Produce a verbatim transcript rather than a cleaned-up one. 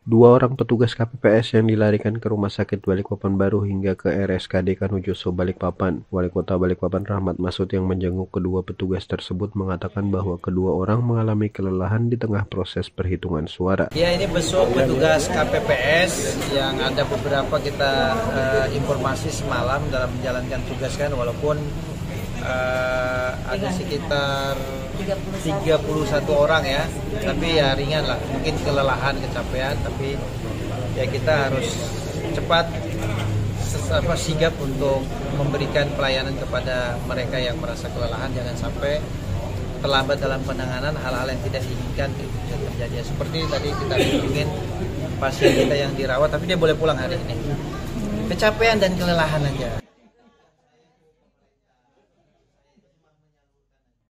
Dua orang petugas K P P S yang dilarikan ke Rumah Sakit Balikpapan Baru hingga ke R S K D Kanujoso Balikpapan. Wali Kota Balikpapan Rahmat Masud yang menjenguk kedua petugas tersebut mengatakan bahwa kedua orang mengalami kelelahan di tengah proses perhitungan suara. Ya, ini besok petugas K P P S yang ada beberapa kita uh, informasi semalam dalam menjalankan tugas kan, walaupun uh, ada sekitar tiga puluh satu orang ya, tapi ya ringan lah, mungkin kelelahan, kecapean, tapi ya kita harus cepat apa, sigap untuk memberikan pelayanan kepada mereka yang merasa kelelahan, jangan sampai terlambat dalam penanganan hal-hal yang tidak diinginkan bisa terjadi. Seperti tadi kita ingin pasien kita yang dirawat, tapi dia boleh pulang hari ini, kecapean dan kelelahan aja.